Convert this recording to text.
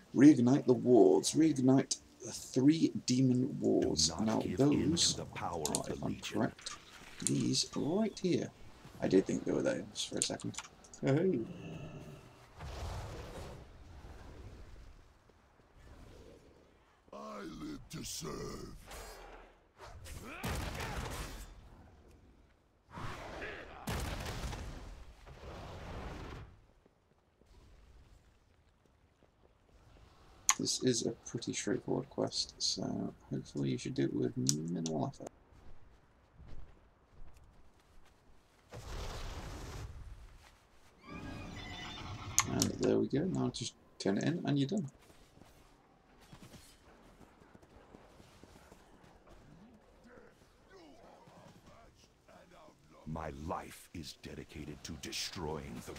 Reignite the wards. Reignite the 3 demon wards. Now those the power are, of the if I'm Legion. correct, these right here. I did think they were there just for a second. Hey. I live to serve. This is a pretty straightforward quest, so hopefully you should do it with minimal effort. And there we go, now just turn it in and you're done. My life is dedicated to destroying the